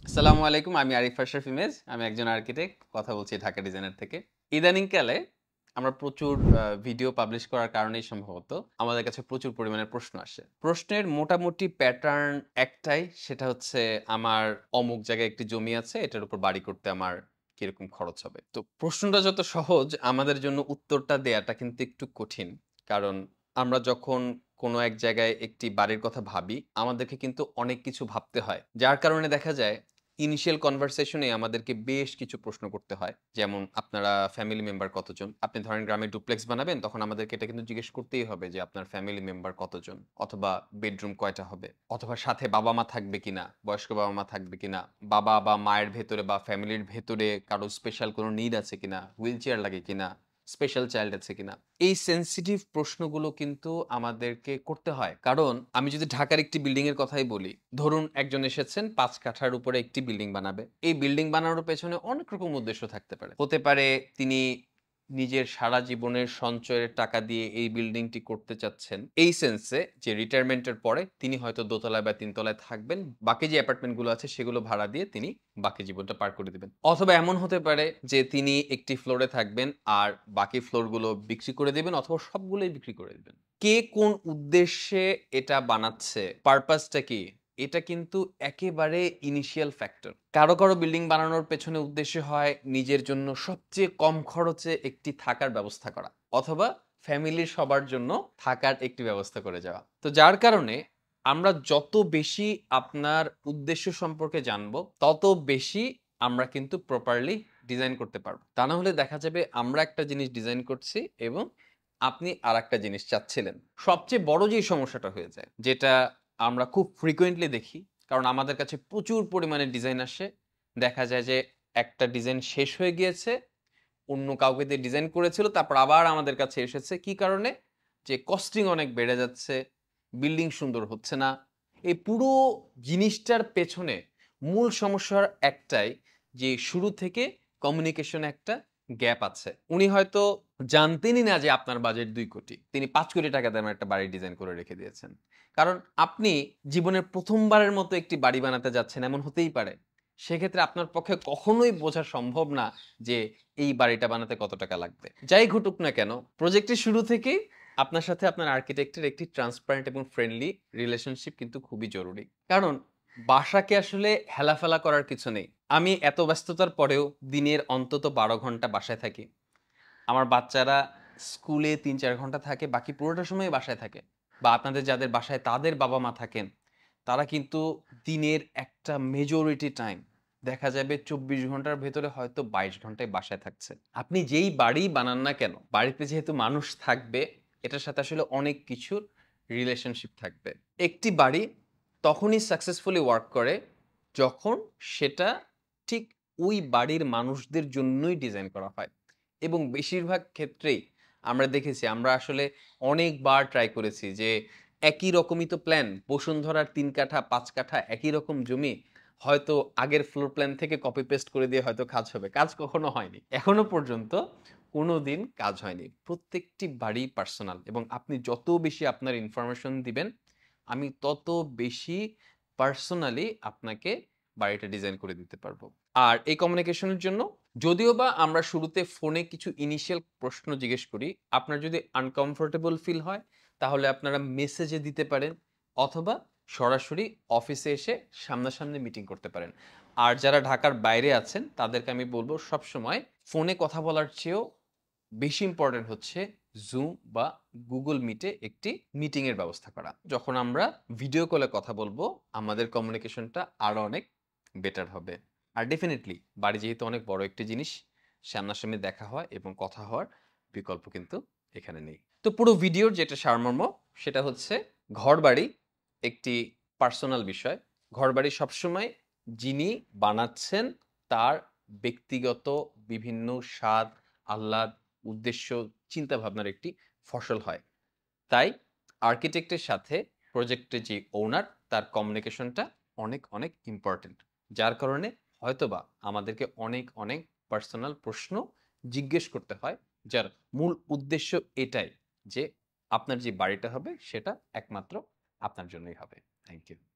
আসসালামু আলাইকুম। আমি আরিফ আশরাফ ইমেজ। আমি একজন আর্কিটেক্ট। কথা বলছি ঢাকা ডিজাইনার থেকে। ইদানিংকালে আমরা প্রচুর ভিডিও পাবলিশ করার কারণেই সম্ভবত আমাদের কাছে প্রচুর পরিমাণে প্রশ্ন আসে। প্রশ্নের মোটামুটি প্যাটার্ন একটাই, সেটা হচ্ছে আমার অমুক জায়গায় একটি জমি আছে, এটার উপর বাড়ি করতে আমার কিরকম খরচ হবে? তো প্রশ্নটা যত সহজ, আমাদের জন্য উত্তরটা দেয়াটা কিন্তু একটু কঠিন। কারণ আমরা যখন কোনো এক জায়গায় একটি বাড়ির কথা ভাবি, আমাদেরকে কিন্তু অনেক কিছু ভাবতে হয়। যার কারণে দেখা যায় ইনিশিয়াল কনভারসেশনে আমাদেরকে বেশ কিছু প্রশ্ন করতে হয়। যেমন আপনারা ফ্যামিলি মেম্বার কতজন? আপনি ধরেন গ্রামে ডুপ্লেক্স বানাবেন, তখন আমাদেরকে এটা কিন্তু জিজ্ঞেস করতেই হবে যে আপনার ফ্যামিলি মেম্বার কতজন? অথবা বেডরুম কয়টা হবে? অথবা সাথে বাবা-মা থাকবে কিনা? বয়স্ক বাবা-মা থাকবে কিনা? বাবা বা মায়ের ভেতরে বা ফ্যামিলির ভেতরে কারো স্পেশাল কোনো নিড আছে কিনা? হুইল চেয়ার লাগে কিনা? স্পেশাল চাইল্ড আছে কিনা? এই সেনসিটিভ প্রশ্নগুলো কিন্তু আমাদেরকে করতে হয়। কারণ আমি যদি ঢাকার একটি বিল্ডিং এর কথাই বলি, ধরুন একজন এসেছেন ৫ কাঠার উপরে একটি বিল্ডিং বানাবে। এই বিল্ডিং বানানোর পেছনে অনেক রকম উদ্দেশ্য থাকতে পারে। হতে পারে তিনি নিজের সারা জীবনের সঞ্চয়ের টাকা দিয়ে এই বিল্ডিংটি করতে চাচ্ছেন। এই সেন্সে যে রিটায়ারমেন্টের পরে তিনি হয়তো দোতলায় বা ৩ তলায় থাকবেন। বাকি যে অ্যাপার্টমেন্টগুলো আছে সেগুলো ভাড়া দিয়ে তিনি বাকি জীবনটা পার করে দিবেন। অথবা এমন হতে পারে যে তিনি একটি ফ্লোরে থাকবেন আর বাকি ফ্লোরগুলো বিক্রি করে দিবেন অথবা সবগুলোই বিক্রি করে দিবেন। কে কোন উদ্দেশ্যে এটা বানাচ্ছে, পারপাসটা কি? এটা কিন্তু একেবারে ইনিশিয়াল ফ্যাক্টর। কারো বিল্ডিং বানানোর পেছনে উদ্দেশ্য হয় নিজের জন্য সবচেয়ে কম খরচে একটি থাকার ব্যবস্থা করা। অথবা ফ্যামিলির সবার জন্য থাকার একটি ব্যবস্থা করে যাওয়া। তো যার কারণে আমরা যত বেশি আপনার উদ্দেশ্য সম্পর্কে জানবো, তত বেশি আমরা কিন্তু প্রপারলি ডিজাইন করতে পারবো। তা না হলে দেখা যাবে আমরা একটা জিনিস ডিজাইন করছি এবং আপনি আরেকটা জিনিস চাচ্ছিলেন। সবচেয়ে বড় যেই সমস্যাটা হয়ে যায়, যেটা আমরা খুব ফ্রিকোয়েন্টলি দেখি, কারণ আমাদের কাছে প্রচুর পরিমাণে ডিজাইন আসে। দেখা যায় যে একটা ডিজাইন শেষ হয়ে গিয়েছে, অন্য কাউকে দিয়ে ডিজাইন করেছিল, তারপর আবার আমাদের কাছে এসেছে। কি কারণে? যে কস্টিং অনেক বেড়ে যাচ্ছে, বিল্ডিং সুন্দর হচ্ছে না। এই পুরো জিনিসটার পেছনে মূল সমস্যার একটাই, যে শুরু থেকে কমিউনিকেশনে একটা গ্যাপ আছে। উনি হয়তো জানতেনই না যে আপনার বাজেট ২ কোটি। তিনি ৫ কোটি টাকা দামের একটা বাড়ি ডিজাইন করে রেখে দিয়েছেন। কারণ আপনি জীবনের ১ম বারের মতো একটি বাড়ি বানাতে যাচ্ছেন, এমন হতেই পারে। সেক্ষেত্রে আপনার পক্ষে কখনোই বোঝা সম্ভব না যে এই বাড়িটা বানাতে কত টাকা লাগবে। যাই ঘটুক না কেন, প্রজেক্টের শুরু থেকেই আপনার সাথে আপনার আর্কিটেক্টের একটি ট্রান্সপারেন্ট এবং ফ্রেন্ডলি রিলেশনশিপ কিন্তু খুবই জরুরি। কারণ বাসাকে আসলে হেলাফেলা করার কিছু নেই। আমি এত ব্যস্ততার পরেও দিনের অন্তত ১২ ঘন্টা বাসায় থাকি। আমার বাচ্চারা স্কুলে ৩-৪ ঘন্টা থাকে, বাকি পুরোটা সময়ই বাসায় থাকে। বা আপনাদের যাদের বাসায় তাদের বাবা-মা থাকেন, তারা কিন্তু দিনের একটা মেজরিটি টাইম দেখা যাবে ২৪ ঘন্টার ভেতরে হয়তো ২২ ঘন্টায় বাসায় থাকছে। আপনি যেই বাড়িই বানান না কেন, বাড়িতে যেহেতু মানুষ থাকবে, এটার সাথে আসলে অনেক কিছুর রিলেশনশিপ থাকবে। একটি বাড়ি তখনই সাকসেসফুলি ওয়ার্ক করে যখন সেটা ঠিক ওই বাড়ির মানুষদের জন্যই ডিজাইন করা হয়। এবং বেশিরভাগ ক্ষেত্রেই আমরা দেখেছি, আমরা আসলে অনেকবার ট্রাই করেছি যে একই রকমই তো প্ল্যান, বসুন্ধরার ৩ কাঠা ৫ কাঠা একই রকম জমি, হয়তো আগের ফ্লোর প্ল্যান থেকে কপি পেস্ট করে দিয়ে হয়তো কাজ হবে। কাজ কখনো হয়নি। এখনো পর্যন্ত কোনোদিন কাজ হয়নি। প্রত্যেকটি বাড়ি পার্সোনাল এবং আপনি যত বেশি আপনার ইনফরমেশন দিবেন, আমি তত বেশি পার্সোনালি আপনাকে বাড়িটা ডিজাইন করে দিতে পারবো। আর এই কমিউনিকেশনের জন্য যদিও বা আমরা শুরুতে ফোনে কিছু ইনিশিয়াল প্রশ্ন জিজ্ঞেস করি, আপনার যদি আনকমফোর্টেবল ফিল হয় তাহলে আপনারা মেসেজে দিতে পারেন অথবা সরাসরি অফিসে এসে সামনাসামনি মিটিং করতে পারেন। আর যারা ঢাকার বাইরে আছেন তাদেরকে আমি বলবো সবসময় ফোনে কথা বলার চেয়েও বেশি ইম্পর্টেন্ট হচ্ছে জুম বা গুগল মিটে একটি মিটিং এর ব্যবস্থা করা। যখন আমরা ভিডিও কলে কথা বলবো, আমাদের কমিউনিকেশনটা আরো অনেক বেটার হবে। আর ডেফিনিটলি বাড়ি যেহেতু অনেক বড় একটি জিনিস, সামনাসামনি দেখা হয় এবং কথা হওয়ার বিকল্প কিন্তু এখানে নেই। তো পুরো ভিডিওর যেটা সারমর্ম, সেটা হচ্ছে ঘরবাড়ি একটি পার্সোনাল বিষয়। ঘরবাড়ি সবসময় যিনি বানাচ্ছেন তার ব্যক্তিগত বিভিন্ন স্বাদ, আহ্লাদ, উদ্দেশ্য, চিন্তাভাবনার একটি ফসল হয়। তাই আর্কিটেক্টের সাথে প্রজেক্টের যে ওনার, তার কমিউনিকেশনটা অনেক ইম্পর্টেন্ট। যার কারণে হয়তোবা আমাদেরকে অনেক পার্সোনাল প্রশ্ন জিজ্ঞেস করতে হয়, যার মূল উদ্দেশ্য এটাই যে আপনার যে বাড়িটা হবে সেটা একমাত্র আপনার জন্যই হবে। Thank you.